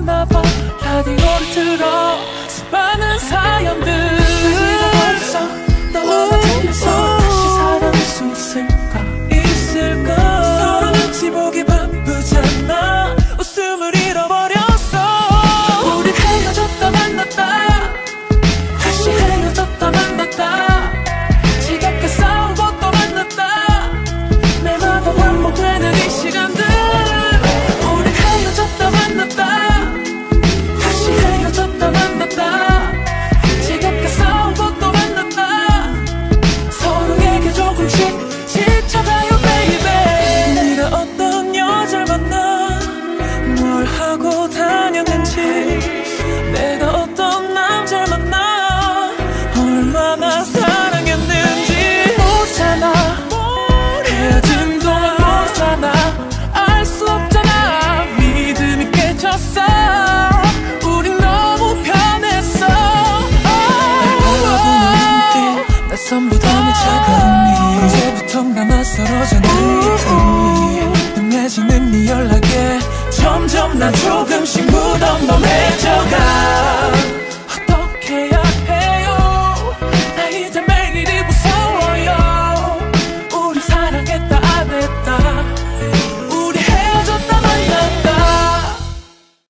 바빴나봐. 라디오를 틀어 수많은 사연들. 벌써 너와 같으면서 다시 사랑할 수 있을까? 서로 눈치 보기 바쁘잖아. 웃음을 잃어버렸어. 우리 헤어졌다 만났다, 다시 헤어졌다 만났다, 지겹게 싸우고 또 만났다. 매마다 반복되는 이 시간들. 우리 헤어졌다 만났다, 다시 헤어졌다 만났다, 지겹게 싸우고 또 만났다. 서로에게 조금씩 지쳐가요 baby. 네가 어떤 여자를 만나 뭘 하고 다녔는지, 내가 어떤 남자를 만나 얼마나 사랑했는지 모르잖아. 헤어진 동안 모르잖아. 알 수 없잖아. 믿음이 깨졌어. 우린 너무 편했어. 날 바라보는 눈빛, 낯선 부담이 차가운 이 이제부턴가 낯설어져 내 이름이. 능해지는 네 연락에 점점 난 조금씩 무덤덤해져가.